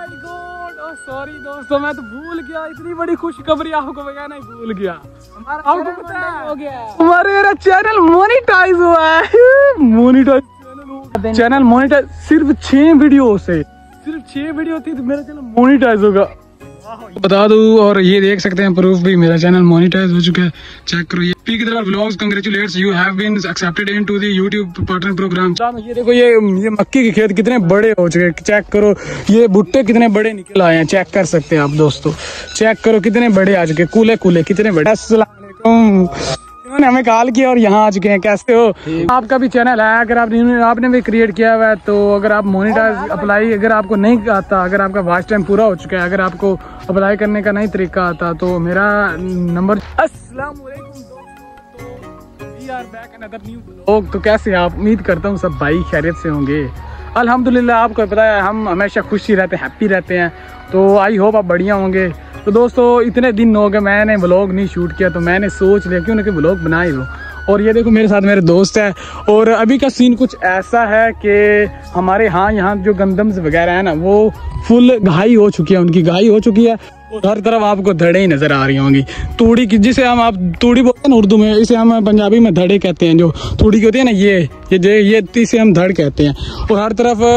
My God, oh sorry दोस्तों, मैं तो भूल गया, इतनी बड़ी खुशखबरी आपको बताना ही भूल गया। आपको पता है हो गया, हमारा चैनल मोनेटाइज हुआ है। मोनेटाइज चैनल मोनेटाइज सिर्फ 6 वीडियो से, सिर्फ 6 वीडियो थी तो मेरा चैनल मोनेटाइज होगा, बता दूं। और ये देख सकते हैं प्रूफ भी, मेरा चैनल मोनेटाइज हो चुका है, चेक करो। ये पी की तरफ vlogs, congratulations, you have been accepted into the YouTube partner program. ये देखो, ये मक्की के खेत कितने बड़े हो चुके हैं, चेक करो। ये भुट्टे कितने बड़े निकल आए हैं, चेक कर सकते हैं आप दोस्तों, चेक करो कितने बड़े आ चुके, कूले कूले कितने बड़े। अस्सलाम वालेकुम, इन्होंने हमें कॉल किया और यहाँ आ चुके हैं। कैसे हो? आपका भी चैनल है, अगर आपने भी क्रिएट किया हुआ है तो अगर आप मोनेटाइज अप्लाई, अगर आपको नहीं आता, अगर आपका वॉच टाइम पूरा हो चुका है, अगर आपको अप्लाई करने का नहीं तरीका आता तो मेरा नंबर। अस्सलाम वालेकुम दोस्तों, we are back another new vlog. तो कैसे आप? उम्मीद करता हूँ सब भाई खैरियत से होंगे। अल्हम्दुलिल्लाह, आपको पता है हम हमेशा खुशी रहते हैं, हैप्पी रहते हैं, तो आई होप आप बढ़िया होंगे। तो दोस्तों, इतने दिन हो गए मैंने व्लॉग नहीं शूट किया, तो मैंने सोच लिया क्यों ना कि व्लॉग बनाए हो। और ये देखो मेरे साथ मेरे दोस्त है, और अभी का सीन कुछ ऐसा है कि हमारे यहाँ जो गंदम्स वगैरह है ना, वो फुल घाई हो चुकी है, उनकी घाई हो चुकी है, और हर तरफ आपको धड़े ही नजर आ रही होंगी। तूड़ी की, जिसे हम आप तूड़ी बोलते हैं ना उर्दू में, इसे हम पंजाबी में धड़े कहते हैं। जो तूड़ी की होती है ना, ये इसे हम धड़ कहते हैं। और हर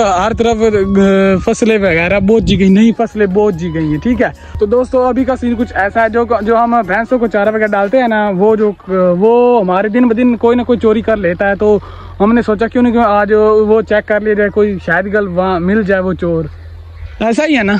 तरफ फसलें वगैरह बोझ जी गई, नहीं फसलें बोझ जी गई हैं, ठीक है। तो दोस्तों, अभी का सीन कुछ ऐसा है, जो हम भैंसों को चारा वगैरह डालते हैं ना, वो हमारे दिन ब दिन कोई ना कोई चोरी कर लेता है। तो हमने सोचा क्यों नहीं आज वो चेक कर लिया जाए, कोई शायद गल वहाँ मिल जाए वो चोर, ऐसा ही है ना।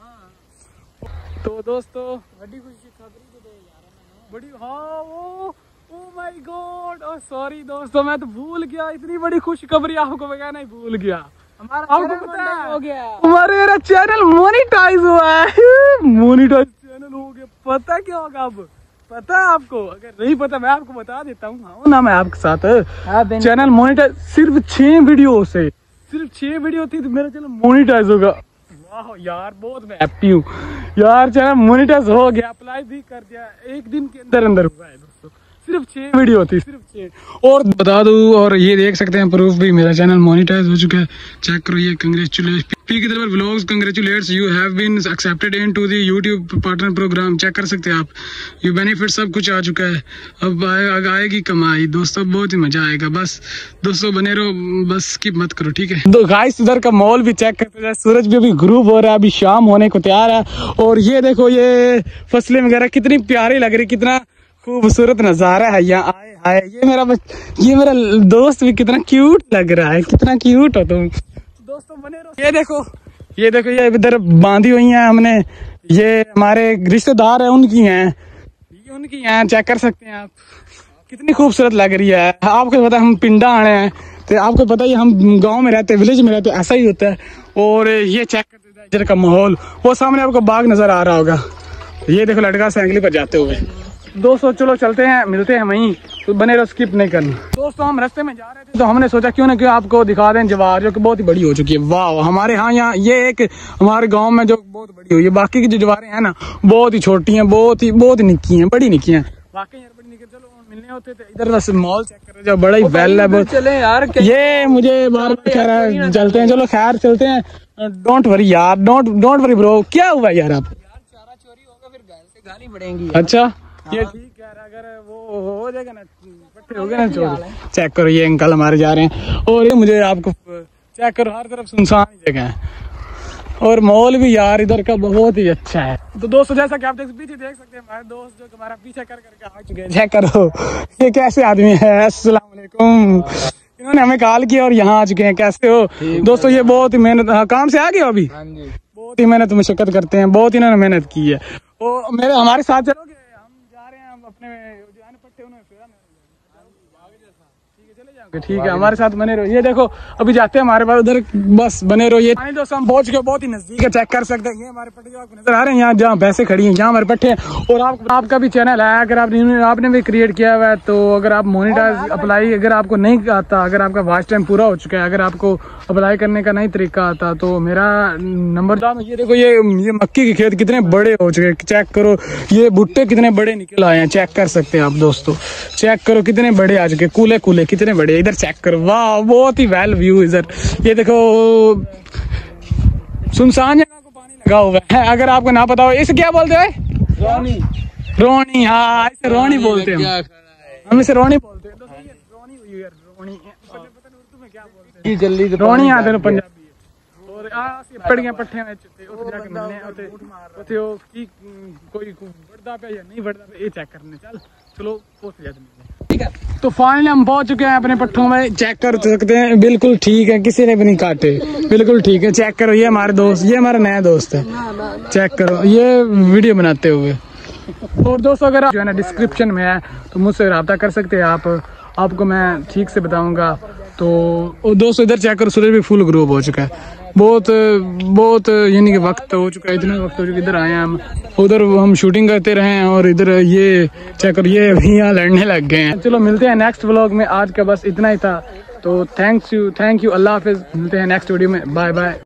तो दोस्तों, बड़ी खुशी खबरी तो दे यार, बड़ी, हाँ वो, oh my God, oh sorry दोस्तों, मैं तो भूल गया, इतनी बड़ी खुशखबरी आपको बताना ही भूल गया। आपको पता है हो गया, हमारा चैनल मोनेटाइज हुआ है। मोनेटाइज चैनल हो गया, पता क्या होगा अब? पता है आपको? अगर नहीं पता मैं आपको बता देता हूँ। हाँ ना, मैं आपके साथ चैनल मोनेटाइज सिर्फ 6 वीडियो से, सिर्फ 6 वीडियो थी तो मेरा चैनल मोनेटाइज होगा। वाह यार, बहुत मैं हैप्पी हूँ यार, चैनल मोनेटाइज हो गया, अप्लाई भी कर दिया, 1 दिन के अंदर हुआ है दोस्तों, सिर्फ 6 वीडियो थी, सिर्फ 6। और बता दूं, और ये देख सकते हैं प्रूफ भी, मेरा चैनल मोनेटाइज हो चुका है, चेक करो। ये कांग्रेचुलेट्स, पी की तरफ vlogs, congratulations, you have been accepted into the YouTube partner program, check कर सकते हैं आप। ये बेनिफिट सब कुछ आ चुका है, अब आएगी कमाई दोस्तों, बहुत ही मजा आएगा। बस दोस्तों बने रहो, बस स्किप मत करो, ठीक है। तो गाइस, उधर का मॉल भी चेक करते हैं, सूरज भी अभी ग्रूप हो रहा है, अभी शाम होने को तैयार है। और ये देखो, ये फसलें वगैरह कितनी प्यारी लग रही, कितना खूबसूरत नजारा है यहाँ। आए ये मेरा दोस्त भी कितना क्यूट लग रहा है, कितना क्यूट हो तुम दोस्तों, बने रहो। ये देखो ये इधर बांधी हुई हैं हमने, ये हमारे रिश्तेदार है, उनकी हैं, चेक कर सकते हैं आप, कितनी खूबसूरत लग रही है। आपको पता है हम पिंडा आने हैं, तो आपको पता है हम गांव में रहते हैं, विलेज में रहते हैं, ऐसा ही होता है। और ये चेक करते हैं इधर का माहौल, वो सामने आपको बाग नजर आ रहा होगा, ये देखो लड़का साइकिल पर जाते हुए। दोस्तों चलो चलते हैं, मिलते हैं वहीं, तो बने रहो, स्किप नहीं करना। दोस्तों, हम रास्ते में जा रहे थे तो हमने सोचा क्यों ना क्यों आपको दिखा दें जवार, जो कि बहुत ही बड़ी हो चुकी है। वाह, हमारे यहाँ ये एक हमारे गांव में जो बहुत बड़ी हुई है, बाकी की जो जवारें हैं ना बहुत ही छोटी हैं, बहुत ही निक्की हैं, बड़ी निक्की हैं वाकई यार, बड़ी निक्की। चलो मिलने होते थे इधर, बस मॉल चेक कर रहे जो बड़ा ही वेल है। चले यार, ये मुझे बार बार कह रहा है चलते हैं, चलो खैर चलते हैं। डोंट वरी यार, डोंट वरी ब्रो, क्या हुआ यार? आप चारा चोरी होगा, फिर घर से गाली पड़ेगी। अच्छा, ये ठीक है, अगर वो हो जाएगा ना, इकट्ठे हो गए ना चोर। चेक करो, ये अंकल हमारे जा रहे हैं, और ये मुझे आपको चेक करो, हर तरफ सुनसान जगह है, और मॉल भी यार इधर का बहुत ही अच्छा है। तो दोस्तों, जैसा कि आप पीछे देख सकते हैं, हमारे दोस्त जो हमारा पीछा कर करके आ चुके हैं, चेक करो ये कैसे आदमी है। अस्सलाम वालेकुम, इन्होंने हमें कॉल किया और यहाँ आ चुके हैं। कैसे हो दोस्तों? ये बहुत ही मेहनत, काम से आ गए अभी, बहुत ही मेहनत मुशक्कत करते हैं, बहुत इन्होंने मेहनत की है। और हमारे साथ चलोगे, अपने जो है पट्टे उन्होंने फेरा, ठीक है हमारे साथ बने रहो। ये देखो अभी जाते हैं हमारे पास उधर, बस बने रहो। ये दोस्तों हम पहुंच गए, बहुत ही नजदीक है, चेक कर सकते हैं। ये हमारे पट्टे आपको नजर आ रहे हैं, यहाँ जहाँ भैंसे खड़ी हैं, यहाँ हमारे पट्टे हैं। और आपका भी चैनल है, अगर आपने भी क्रिएट किया हुआ है, तो अगर आप मोनेटाइज अप्लाई, अगर आपको नहीं आता, अगर आपका वॉच टाइम पूरा हो चुका है, अगर आपको अप्लाई करने का नहीं तरीका आता, तो मेरा नंबर। ये देखो ये मक्की के खेत कितने बड़े हो चुके हैं, चेक करो। ये भुट्टे कितने बड़े निकल आए हैं, चेक कर सकते हैं आप दोस्तों, चेक करो कितने बड़े आ चुके, कूले कूले कितने बड़े। इधर चेक करो, वाह बहुत ही वेल व्यू इधर। ये देखो सुनसान जगह को पानी लगा हुआ है। अगर आपको ना पता हो इसे क्या बोलते हैं? रोनी। रोनी, हाँ इसे रोनी बोलते हैं। हम इसे रोनी बोलते हैं। दोस्तों ये रोनी हुई है, रोनी पता नहीं उर्दू में क्या बोलते हैं। जल्दी रोनी आते हैं पंजाबी और पड़ियां पट्ठे में ਉੱਥੇ ਜਾ ਕੇ ਮਿਲਨੇ ਆ ਉੱਥੇ ਉਹ ਕੀ ਕੋਈ ਵੜਦਾ ਪਿਆ ਜਾਂ ਨਹੀਂ ਵੜਦਾ ਪਿਆ ਇਹ ਚੈੱਕ करने। चल चलो ਉੱਥੇ जा के मिलते हैं, ठीक है। तो फाइनली हम पहुंच चुके हैं अपने पट्ठों में। चेक कर सकते हैं, बिल्कुल ठीक है, किसी ने भी नहीं काटे, बिल्कुल ठीक है। चेक करो, ये हमारे दोस्त, ये हमारा नया दोस्त है। चेक करो ये वीडियो बनाते हुए। और दोस्तों अगर जो है ना डिस्क्रिप्शन में है तो मुझसे रब्ता कर सकते हैं आप, आपको मैं ठीक से बताऊंगा। तो दोस्तों इधर चेक करो, सूरज भी फुल ग्रोव हो चुका है। बहुत यानी कि वक्त हो चुका है, इतना वक्त हो चुका है। इधर आए हैं हम, उधर हम शूटिंग करते रहे हैं और इधर ये चेक करो ये अभी यहाँ लड़ने लग गए हैं। चलो मिलते हैं नेक्स्ट व्लॉग में। आज का बस इतना ही था। तो थैंक यू, अल्लाह हाफिज। मिलते हैं नेक्स्ट वीडियो में, बाय बाय।